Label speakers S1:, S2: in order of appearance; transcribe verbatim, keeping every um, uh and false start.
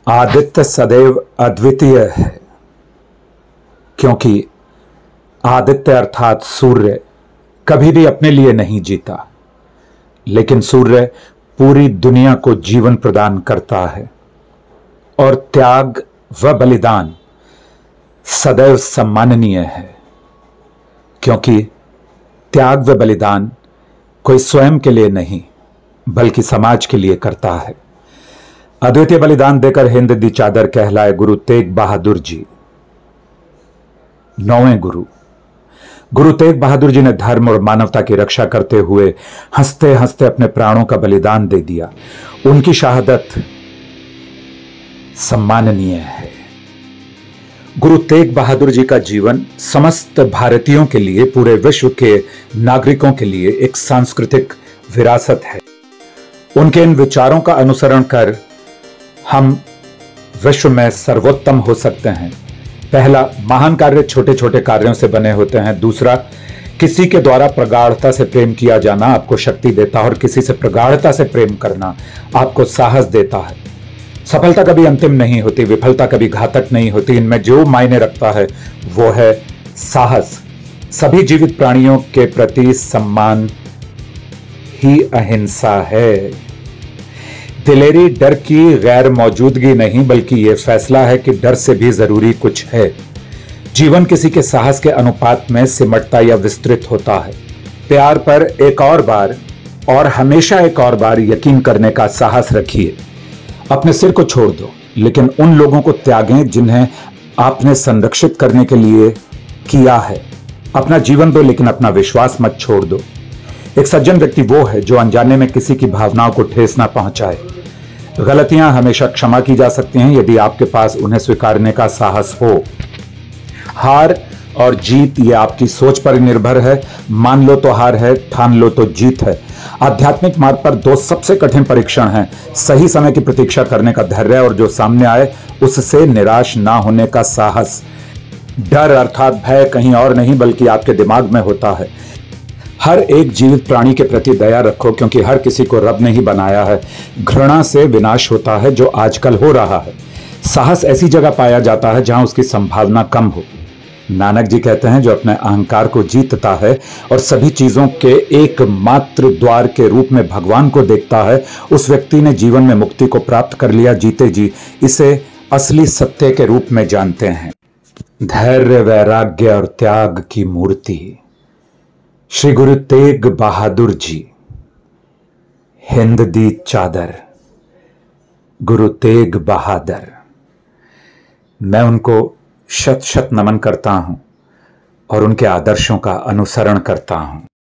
S1: आदित्य सदैव अद्वितीय है, क्योंकि आदित्य अर्थात सूर्य कभी भी अपने लिए नहीं जीता, लेकिन सूर्य पूरी दुनिया को जीवन प्रदान करता है। और त्याग व बलिदान सदैव सम्माननीय है, क्योंकि त्याग व बलिदान कोई स्वयं के लिए नहीं बल्कि समाज के लिए करता है। अद्वितीय बलिदान देकर हिंद दी चादर कहलाए गुरु तेग बहादुर जी। नौवें गुरु गुरु तेग बहादुर जी ने धर्म और मानवता की रक्षा करते हुए हंसते हंसते अपने प्राणों का बलिदान दे दिया। उनकी शहादत सम्माननीय है। गुरु तेग बहादुर जी का जीवन समस्त भारतीयों के लिए, पूरे विश्व के नागरिकों के लिए एक सांस्कृतिक विरासत है। उनके इन विचारों का अनुसरण कर हम विश्व में सर्वोत्तम हो सकते हैं। पहला, महान कार्य छोटे छोटे कार्यों से बने होते हैं। दूसरा, किसी के द्वारा प्रगाढ़ता से प्रेम किया जाना आपको शक्ति देता है और किसी से प्रगाढ़ता से प्रेम करना आपको साहस देता है। सफलता कभी अंतिम नहीं होती, विफलता कभी घातक नहीं होती। इनमें जो मायने रखता है वो है साहस। सभी जीवित प्राणियों के प्रति सम्मान ही अहिंसा है। दिलेरी डर की गैर मौजूदगी नहीं, बल्कि यह फैसला है कि डर से भी जरूरी कुछ है। जीवन किसी के साहस के अनुपात में सिमटता या विस्तृत होता है। प्यार पर एक और बार और हमेशा एक और बार यकीन करने का साहस रखिए। अपने सिर को छोड़ दो, लेकिन उन लोगों को त्यागें जिन्हें आपने संरक्षित करने के लिए किया है। अपना जीवन दो, लेकिन अपना विश्वास मत छोड़ दो। एक सज्जन व्यक्ति वो है जो अनजाने में किसी की भावनाओं को ठेस ना पहुंचाए। गलतियां हमेशा क्षमा की जा सकती हैं यदि आपके पास उन्हें स्वीकारने का साहस हो। हार और जीत ये आपकी सोच पर निर्भर है। मान लो तो हार है, ठान लो तो जीत है। आध्यात्मिक मार्ग पर दो सबसे कठिन परीक्षण हैं, सही समय की प्रतीक्षा करने का धैर्य और जो सामने आए उससे निराश ना होने का साहस। डर अर्थात भय कहीं और नहीं बल्कि आपके दिमाग में होता है। हर एक जीवित प्राणी के प्रति दया रखो, क्योंकि हर किसी को रब ने ही बनाया है। घृणा से विनाश होता है, जो आजकल हो रहा है। साहस ऐसी जगह पाया जाता है जहां उसकी संभावना कम हो। नानक जी कहते हैं, जो अपने अहंकार को जीतता है और सभी चीजों के एकमात्र द्वार के रूप में भगवान को देखता है, उस व्यक्ति ने जीवन में मुक्ति को प्राप्त कर लिया। जीते जी इसे असली सत्य के रूप में जानते हैं। धैर्य, वैराग्य और त्याग की मूर्ति श्री गुरु तेग बहादुर जी। हिंद दी चादर गुरु तेग बहादुर। मैं उनको शत शत नमन करता हूं और उनके आदर्शों का अनुसरण करता हूं।